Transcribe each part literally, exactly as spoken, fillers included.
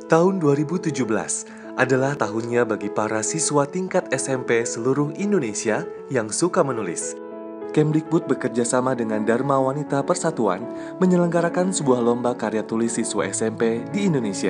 Tahun dua ribu tujuh belas adalah tahunnya bagi para siswa tingkat S M P seluruh Indonesia yang suka menulis. Kemdikbud bekerjasama dengan Dharma Wanita Persatuan menyelenggarakan sebuah lomba karya tulis siswa S M P di Indonesia.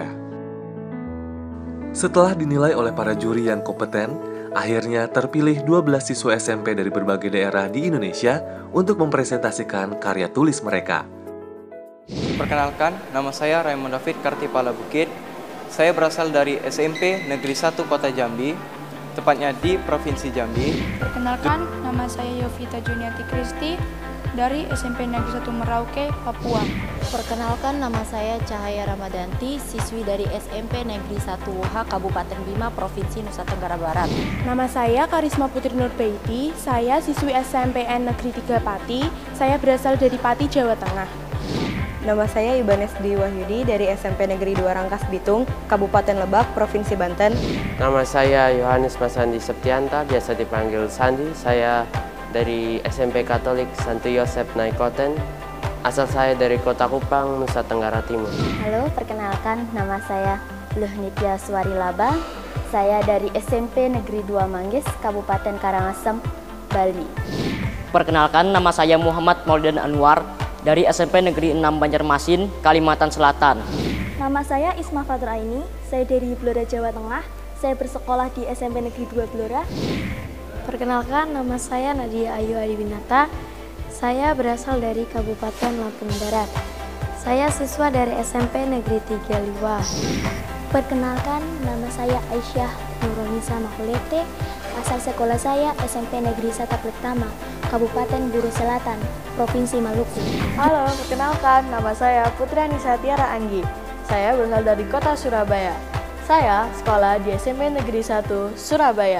Setelah dinilai oleh para juri yang kompeten, akhirnya terpilih dua belas siswa S M P dari berbagai daerah di Indonesia untuk mempresentasikan karya tulis mereka. Perkenalkan, nama saya Raymond David Kartipala Bukit. Saya berasal dari S M P Negeri satu Kota Jambi, tepatnya di Provinsi Jambi. Perkenalkan, nama saya Yovita Juniati Kristi dari S M P Negeri satu Merauke, Papua. Perkenalkan, nama saya Cahaya Ramadanti, siswi dari S M P Negeri satu H Kabupaten Bima, Provinsi Nusa Tenggara Barat. Nama saya Karisma Putri Nurbaiti, saya siswi S M P N Negeri tiga Pati, saya berasal dari Pati, Jawa Tengah. Nama saya Ibanes Dwi Wahyudi dari S M P Negeri dua Rangkas Bitung, Kabupaten Lebak, Provinsi Banten. Nama saya Yohanes Masandi Septianta, biasa dipanggil Sandi. Saya dari S M P Katolik Santo Yosef Naikoten. Asal saya dari Kota Kupang, Nusa Tenggara Timur. Halo, perkenalkan, nama saya Luh Nitya Suarilaba. Saya dari S M P Negeri dua Manggis, Kabupaten Karangasem, Bali. Perkenalkan, nama saya Muhammad Mauldan Anwar dari S M P Negeri enam Banjarmasin, Kalimantan Selatan. Nama saya Isma Fatur Aini, saya dari Blora, Jawa Tengah. Saya bersekolah di S M P Negeri dua Blora. Perkenalkan, nama saya Nadia Ayu Adiwinata. Saya berasal dari Kabupaten Lampung Barat. Saya siswa dari S M P Negeri tiga Liwa. Perkenalkan, nama saya Aisyah Nurunisa Mahulete. Asal sekolah saya S M P Negeri satu Pertama, Kabupaten Buru Selatan, Provinsi Maluku. Halo, perkenalkan, nama saya Putra Nisa Tiara Anggi. Saya berasal dari kota Surabaya. Saya sekolah di S M P Negeri satu, Surabaya.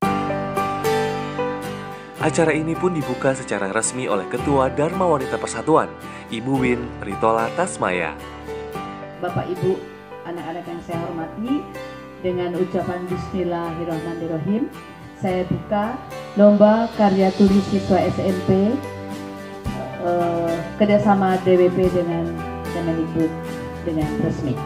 Acara ini pun dibuka secara resmi oleh Ketua Dharma Wanita Persatuan, Ibu Win Ritola Tasmaya. Bapak Ibu, anak-anak yang saya hormati, dengan ucapan Bismillahirrahmanirrahim, saya buka lomba karya tulis siswa S M P eh, kerjasama D W P dengan Kemdikbud dengan resmi.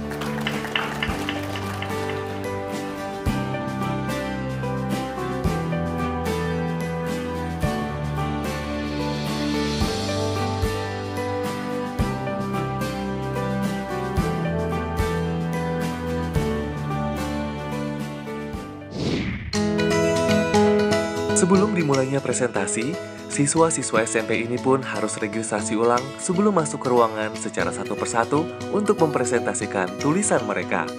Sebelum dimulainya presentasi, siswa-siswa S M P ini pun harus registrasi ulang sebelum masuk ke ruangan secara satu persatu untuk mempresentasikan tulisan mereka.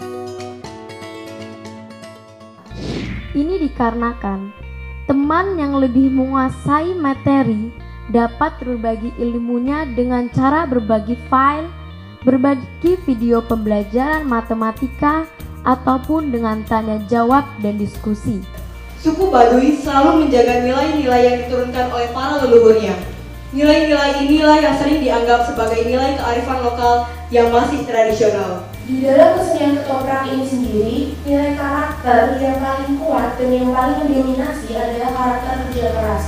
Ini dikarenakan teman yang lebih menguasai materi dapat berbagi ilmunya dengan cara berbagi file, berbagi video pembelajaran matematika, ataupun dengan tanya jawab dan diskusi. Suku Baduy selalu menjaga nilai-nilai yang diturunkan oleh para leluhurnya. Nilai-nilai inilah yang sering dianggap sebagai nilai kearifan lokal yang masih tradisional. Di dalam kesenian ketoprak ini sendiri, nilai karakter yang paling kuat dan yang paling mendominasi adalah karakter kerja keras.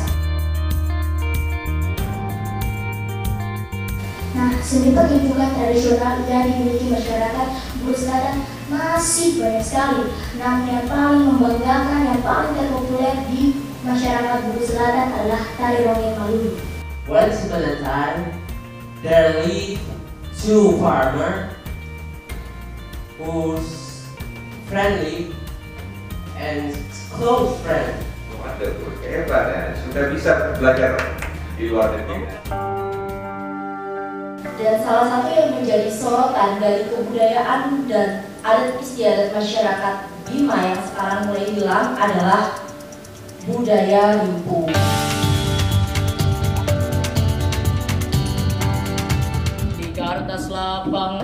Nah, seni pertunjukan tradisional yang dimiliki masyarakat Buru Selatan masih banyak sekali. Namun yang paling membanggakan, yang paling terpopuler di masyarakat Buru Selatan adalah tari Rongeng Maluni. Once upon a time, there lived two farmers who's friendly and close friend. Ada tuh kehebatannya, sudah bisa belajar di luar negeri. Dan salah satu yang menjadi sorotan dari kebudayaan dan adat istiadat masyarakat Bima yang sekarang mulai hilang adalah budaya limpu. Di Kartas Lapang,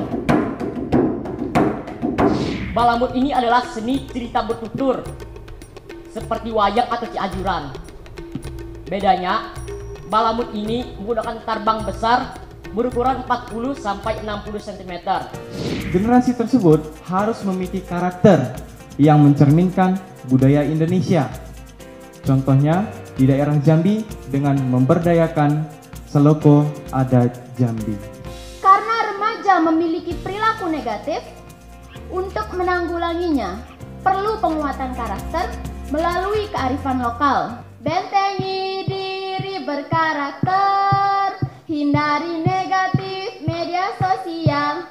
Balamut ini adalah seni cerita bertutur seperti wayang atau cianjuran. Bedanya, Balamut ini menggunakan tarbang besar berukuran empat puluh sampai enam puluh sentimeter. Generasi tersebut harus memiliki karakter yang mencerminkan budaya Indonesia. Contohnya di daerah Jambi dengan memberdayakan Seloko Adat Jambi. Karena remaja memiliki perilaku negatif, Untuk menanggulanginya, perlu penguatan karakter melalui kearifan lokal. Bentengi diri berkarakter, hindari negatif media sosial.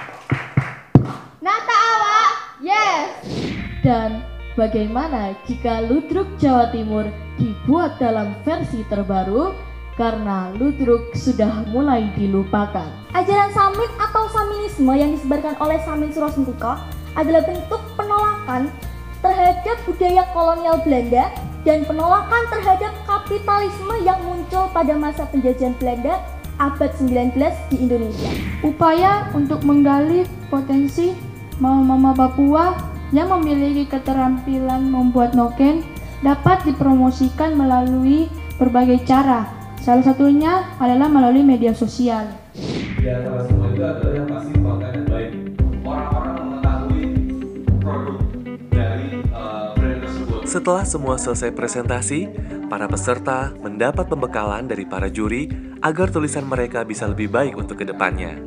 Nata awak, yes! Dan bagaimana jika Ludruk Jawa Timur dibuat dalam versi terbaru karena Ludruk sudah mulai dilupakan? Ajaran Samin atau Saminisme yang disebarkan oleh Samin Surasentiko adalah bentuk penolakan terhadap budaya kolonial Belanda dan penolakan terhadap kapitalisme yang muncul pada masa penjajahan Belanda abad sembilan belas di Indonesia. Upaya untuk menggali potensi mama-mama Papua yang memiliki keterampilan membuat noken dapat dipromosikan melalui berbagai cara. Salah satunya adalah melalui media sosial. Di antara semua itu adalah yang pasti konten yang baik. Orang-orang mengetahui produk dari uh, brand tersebut. Setelah semua selesai presentasi, para peserta mendapat pembekalan dari para juri agar tulisan mereka bisa lebih baik untuk kedepannya.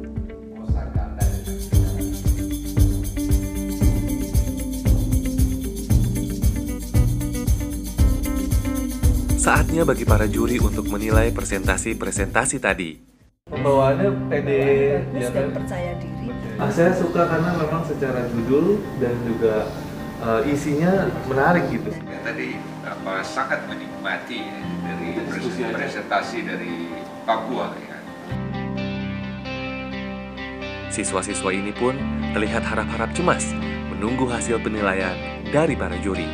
Saatnya bagi para juri untuk menilai presentasi-presentasi tadi. Pembawaannya pede dan percaya diri. Ah, saya suka karena memang secara judul dan juga uh, isinya menarik gitu. Tadi apa sangat menikmati ya, dari presentasi dari Papua ya. Siswa-siswa ini pun terlihat harap-harap cemas menunggu hasil penilaian dari para juri.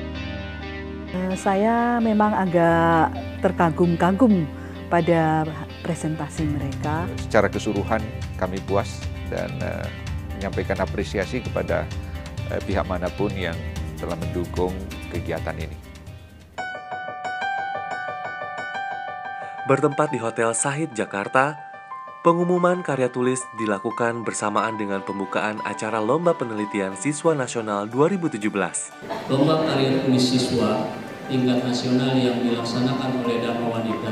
Saya memang agak terkagum-kagum pada presentasi mereka. Secara keseluruhan kami puas dan uh, menyampaikan apresiasi kepada uh, pihak manapun yang telah mendukung kegiatan ini. Bertempat di Hotel Sahid, Jakarta, pengumuman karya tulis dilakukan bersamaan dengan pembukaan acara Lomba Penelitian Siswa Nasional dua ribu tujuh belas. Lomba karya tulis siswa tingkat nasional yang dilaksanakan oleh Dharma Wanita,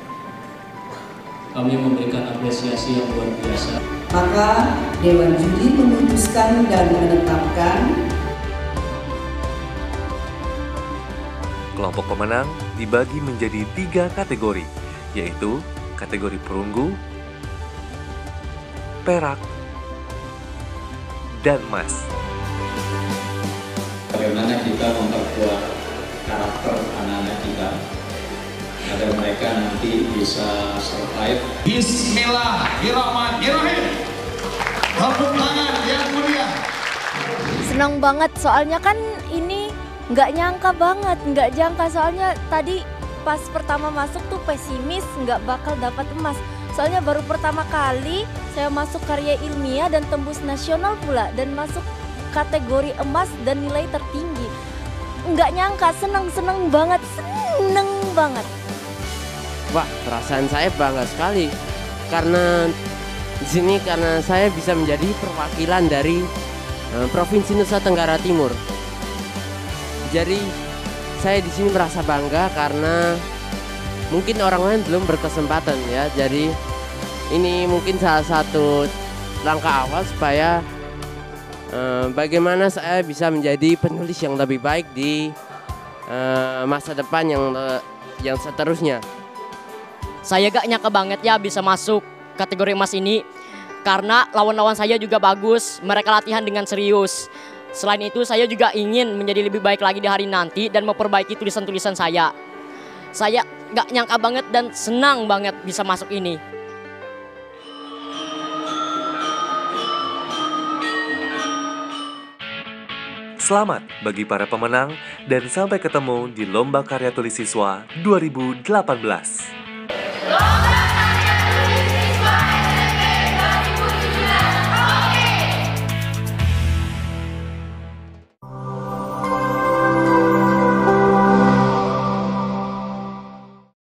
kami memberikan apresiasi yang luar biasa. Maka Dewan Juri memutuskan dan menetapkan kelompok pemenang dibagi menjadi tiga kategori, yaitu kategori perunggu, perak, dan emas. Bagaimana kita memperkuat karakter anak-anak kita agar mereka nanti bisa survive. Bismillahirrahmanirrahim. Tepuk tangan yang mulia. Senang banget soalnya kan ini nggak nyangka banget, nggak jangka soalnya tadi pas pertama masuk tuh pesimis nggak bakal dapat emas. Soalnya baru pertama kali saya masuk karya ilmiah dan tembus nasional pula dan masuk kategori emas dan nilai tertinggi. Nggak nyangka, seneng-seneng banget, seneng banget. Wah, perasaan saya bangga sekali karena di sini karena saya bisa menjadi perwakilan dari uh, Provinsi Nusa Tenggara Timur. Jadi saya di sini merasa bangga karena mungkin orang lain belum berkesempatan ya. Jadi ini mungkin salah satu langkah awal supaya Uh, bagaimana saya bisa menjadi penulis yang lebih baik di uh, masa depan yang uh, yang seterusnya. Saya gak nyangka banget ya bisa masuk kategori emas ini karena lawan-lawan saya juga bagus, mereka latihan dengan serius. Selain itu saya juga ingin menjadi lebih baik lagi di hari nanti dan memperbaiki tulisan-tulisan saya. Saya gak nyangka banget dan senang banget bisa masuk ini. Selamat bagi para pemenang dan sampai ketemu di Lomba Karya Tulis Siswa dua ribu delapan belas.